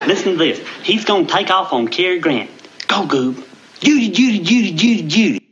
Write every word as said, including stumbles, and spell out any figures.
Listen to this. He's going to take off on Cary Grant. Go, Goob. Judy, Judy, Judy, Judy, Judy.